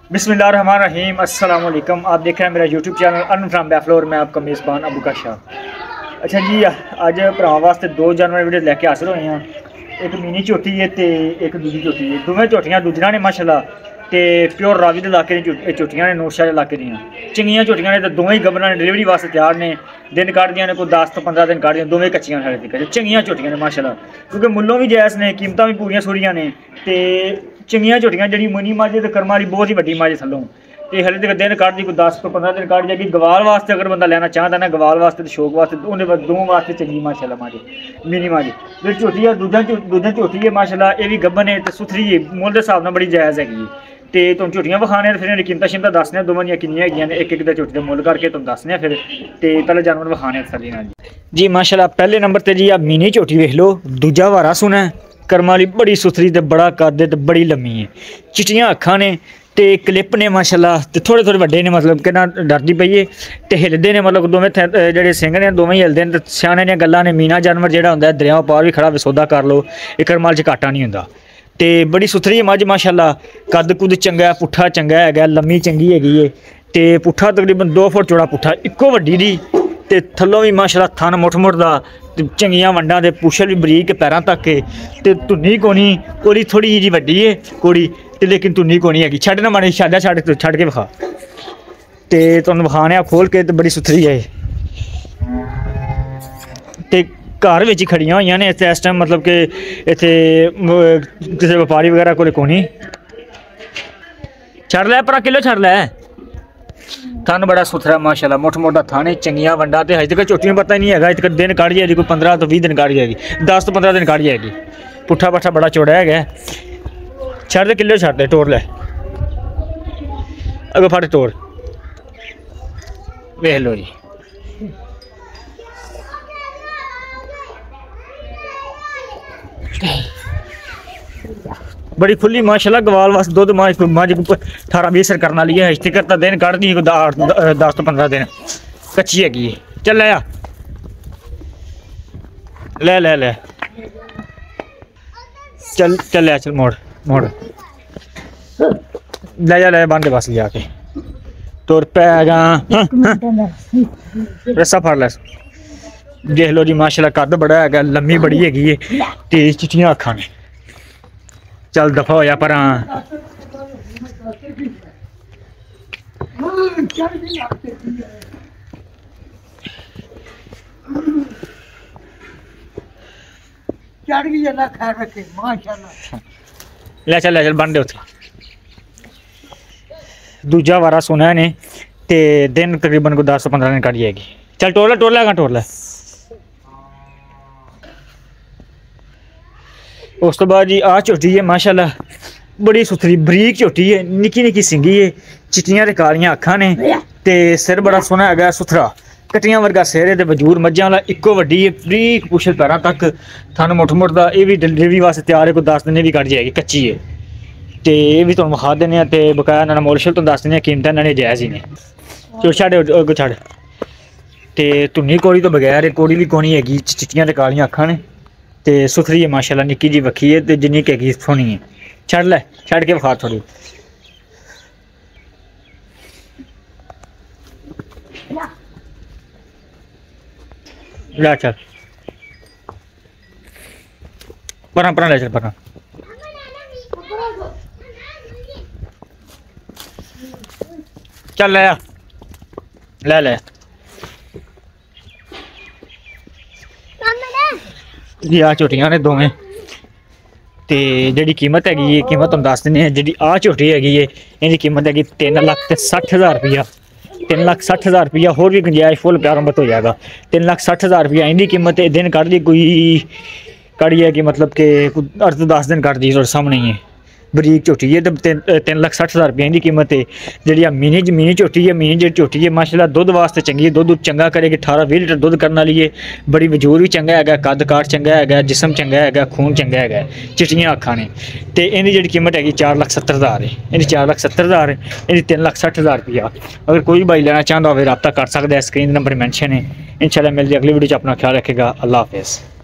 बिस्मिल्लाहिर्रहमानिर्रहीम अस्सलाम वालेकुम। आप देख रहे हैं मेरा यूट्यूब चैनल अर्न फ्रॉम बैफलोर। मैं आपका मेज़बान अबू का शाह। अच्छा जी, अज भरा वास्ते दो जानवर वीडियो लैके हासिल होए हैं। एक मिनी झोटी है तो एक दूजी झोटी है। दोवें झोटियां दूजियां ने माशाल्लाह तो प्योर रावी के इलाके झोटियां ने, नौशा के इलाके दी चंगियां झोटियां ने। तो दोवें ही गबना ने डिलीवरी वास्ते तैयार ने। दिन कट दियां ने, कोई 10 तो 15 दिन कट दियां। दोवें कच्चियां साढ़े तक चंगियां झोटियां ने माशाल्लाह, क्योंकि मुल्लों भी जायज़ ने, कीमतां भी पूरियां सूरियां ने। तो चंगियां झोटियां जी मुनी मझ तो कर्मा वाली बहुत ही वड्डी मझ थल्लों तो हले तक दिन कट दी, कोई 10 तो 15 दिन कट जाएगी। गवाल वास्ते अगर बंदा लेना चाहता ना, गवाल वास्ते तो शौक वास्ते, उन्हें दो वास्ते चंगी माशाल्लाह मझ मिनी मझ जो झोटी है दूजा झोटी है माशाल्लाह। ये भी गब्बन है तो सुथरी है, मुल के हिसाब नाल बड़ी जायज़ हैगी। तो तुम झोटियां विखाने फिर इन्हें कीमतां शिमतां दसने दोवां दियां किन्नियां हैगियां ने। एक झोटी का मुल करके तुम दसने फिर तो पहले जानवर विखाने तसल्ली नाल जी माशाल्लाह। पहले नंबर पर जी आप मिनी झोटी वेख लो, दूजा वारा सुना कर्मा वाली, बड़ी सुथरी तो बड़ा कद तो बड़ी लम्मी है। चिट्टियां अखां ने तो क्लिप ने माशाल्लाह, तो थोड़े थोड़े वड्डे ने, मतलब कि ना डरदी पई है तो हिलदे ने, मतलब दोवें जेह्ड़े सिंह ने दोवें ही हिलदे ने। तो स्याने दियां गल्लां ने, मीना जानवर जेह्ड़ा हुंदा दरियाओं पार भी खड़ा सौदा कर लो, इक करमाल च घाटा नहीं हुंदा। तो बड़ी सुथरी मझ माशाल्लाह, कद कुद चंगा, पुट्ठा चंगा है, लम्मी चंगी हैगी है। तो पुट्ठा तकरीबन 2 फुट चौड़ा पुट्ठा, इक्को वड्डी दी ते थल्लों भी माशाल्लाह थन मुठ मुठ दा, चंगियां वंडां ते पुछल भी बरीक पैरां तक के। ते धुन्नी कोनी कोड़ी थोड़ी जी वड्डी है कोड़ी ते, लेकिन धुन्नी कोनी हैगी। छड्ड ना माड़ी छड्ड के विखा ते तुहानूं विखाने आ खोल के। ते बड़ी सुथरी है ते घर विच खड़ियां होईयां ने इस टाइम, मतलब कि इत्थे किसी व्यापारी वगैरह कोल कोनी। छड्ड लै पर किलो छड्ड लै। थन बड़ा सुथरा माशाल्लाह, मुठ मोटा थान है, चंगियां वंडा तो अजे तक झोटियां पता ही नहीं है। अजे तक दिन कट जाएगी, कोई 15 तो 20 दिन कट जाएगी, 10 तो 15 दिन कट जाएगी। पुट्ठा पट्ठा बड़ा चौड़ा है। छड़ दे किलो छड़ दे, टोर लै अगो फट टोर वेख लो जी। बड़ी खुली माशाल्लाह, गवाल वास्ते दुध मझ 18-20 सर करने वाली है। इश्ते करता दिन कट दी 10 तो 15 दिन कच्ची हैगी। चल लै ले ले ले चल चल ले चल, मोड़ मोड़ ले जा, ले बन दे बस जाके तुर पै जा। रस्सा फड़ लै। देख लो जी माशाल्लाह, कद बड़ा है, लम्मी बड़ी हैगी है, तेज चिट्टियां अखां ने। चल दफा होया पर ले चल बन दे। दूजा वारा सुना ने ते दिन तकरीबन को 10 15 दिन कट जाएगी। चल टोर लै टोर लै। उस तो बाद जी आ झोटी है माशाल्लाह, बड़ी सुथरी बरीक झोटी है, निक्की निक्की सिंगी है, चिट्टियां ते कालियां अखां ने ते सिर बड़ा सोहना है, सुथरा कटियां वर्गा सिर है। वजूर मज्झां वाला इक्को वड्डी है, बरीक पुछल पैरां तक, थन मुठ मुठ दा। ये भी डिलीवरी वास्ते तैयार है, कोई 10 दिन भी कट जाएगी, कच्ची है। तो ये भी तुहानूं विखा दिंदे ते बकाया इन्हां दा मुल शुल तुहानूं दस दिंदे, कीमतां इन्हां दी जायज़ ही ने। चो छड्ड अगों छड्ड। ते धुन्नी कोड़ी तो बगैर है, कोड़ी भी कोनी हैगी, चिट्टियां ते कालियां अखां ने ते सुथरी है माशाल्लाह, निक्की जी वक्खी है ते जिन्नी कि हैगी सोहनी है। छड्ड लै, छड्ड के विखा थोड़ी। लै चल परां ले चल परां। चल ले ले जी। आ झोटियां ने दोवें ते जेह्ड़ी कीमत हैगी, कीमत तुहानूं दस दिन्ने। जेह्ड़ी आ झोटी हैगी है, इहदी कीमत हैगी 3,60,000 रुपया। 3,60,000 रुपया, होर भी गुंजाइश फुल प्यारमत हो जाएगा। 3,60,000 रुपया इनकी कीमत है। दिन कट दी कोई कड़ी है कि मतलब कि 8 तो 10 दिन कट दी थोड़े सामने ही है, बरीक झोटी है। तो 3,60,000 रुपया इनकी कीमत है। जी मिनी झोटी है, मिनी जी झोटी है माशाल्लाह, दुध वास्ते चंगी है, दुध चंगा करेगी, 18-20 लीटर दुध करने वाली है। बड़ी वजूर भी चंगा है, कद काठ चंगा है, जिसम चंगा है, खून चंगा है, चिट्टियां अखां ने। तो इनकी जी कीमत हैगी 4,70,000 है। इनकी 4,70,000 है, इनकी 3,60,000 रुपया। अगर कोई भाई लेना चाहता हो रब्ता कर सकता है, स्क्रीन नंबर मैंशन है। इंशाल्लाह मिलती अगली वीडियो। अपना ख्याल रखेगा। अल्लाह हाफिज़।